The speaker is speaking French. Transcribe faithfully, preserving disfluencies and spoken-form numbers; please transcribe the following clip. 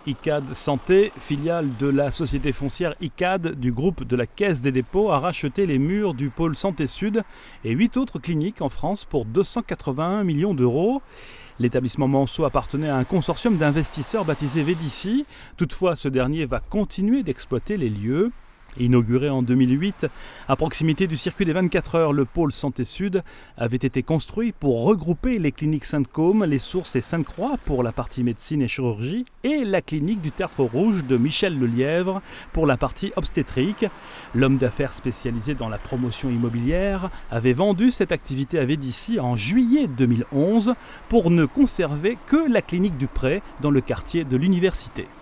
Icade Santé, filiale de la société foncière Icade du groupe de la Caisse des dépôts, a racheté les murs du pôle Santé Sud et huit autres cliniques en France pour deux cent quatre-vingt-un millions d'euros. L'établissement Manceau appartenait à un consortium d'investisseurs baptisé Védici. Toutefois, ce dernier va continuer d'exploiter les lieux. Inauguré en deux mille huit, à proximité du circuit des vingt-quatre heures, le pôle Santé Sud avait été construit pour regrouper les cliniques Sainte-Côme, les Sources et Sainte-Croix pour la partie médecine et chirurgie et la clinique du Tertre Rouge de Michel Lelièvre pour la partie obstétrique. L'homme d'affaires spécialisé dans la promotion immobilière avait vendu cette activité à Védici en juillet deux mille onze pour ne conserver que la clinique du Pré dans le quartier de l'Université.